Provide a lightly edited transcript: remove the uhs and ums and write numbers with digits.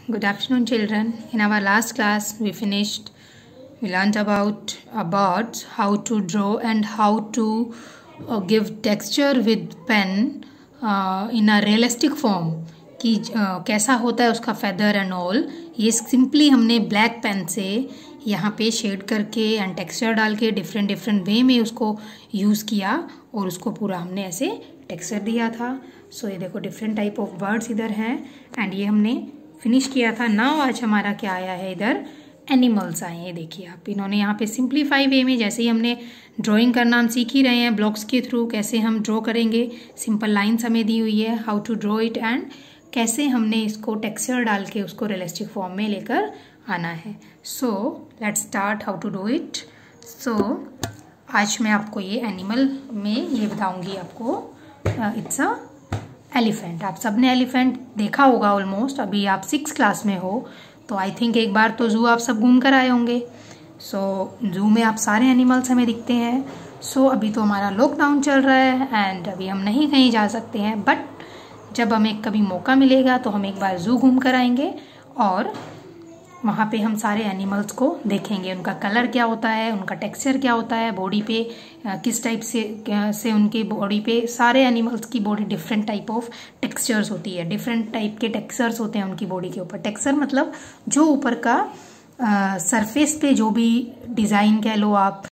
Good afternoon, children. In our last class, we learned about birds, how to draw and how to give texture with pen in a realistic form. कि कैसा होता है उसका feather and all. ये simply हमने black pen से यहाँ पे शेड करके एंड टेक्सचर डाल के डिफरेंट वे में उसको यूज़ किया और उसको पूरा हमने ऐसे टेक्सचर दिया था. सो ये देखो डिफरेंट टाइप ऑफ बर्ड्स इधर हैं एंड ये हमने फिनिश किया था. नाउ आज हमारा क्या आया है, इधर एनिमल्स आए हैं. देखिए आप, इन्होंने यहाँ पे सिंप्लीफाई वे में, जैसे ही हमने ड्राइंग करना हम सीख ही रहे हैं ब्लॉक्स के थ्रू, कैसे हम ड्रॉ करेंगे. सिंपल लाइन्स हमें दी हुई है, how to draw it and कैसे हमने इसको टेक्सचर डाल के उसको रियलिस्टिक फॉर्म में लेकर आना है. So let's start how to do it. So आज मैं आपको ये एनिमल में ये बताऊंगी आपको. It's a elephant. आप सबने एलिफेंट देखा होगा ऑलमोस्ट. अभी आप 6 क्लास में हो तो आई थिंक एक बार तो जू आप सब घूम कर आए होंगे. सो जू में आप सारे एनिमल्स हमें दिखते हैं. सो अभी तो हमारा लॉकडाउन चल रहा है एंड अभी हम नहीं कहीं जा सकते हैं, बट जब हमें कभी मौका मिलेगा तो हम एक बार जू घूम कर आएंगे और वहाँ पे हम सारे एनिमल्स को देखेंगे. उनका कलर क्या होता है, उनका टेक्सचर क्या होता है, बॉडी पे किस टाइप से उनके बॉडी पे, सारे एनिमल्स की body different type of textures होती है. डिफरेंट टाइप के टेक्सचर्स होते हैं उनकी बॉडी के ऊपर. टेक्सचर मतलब जो ऊपर का सरफेस पे जो भी डिज़ाइन कह लो आप,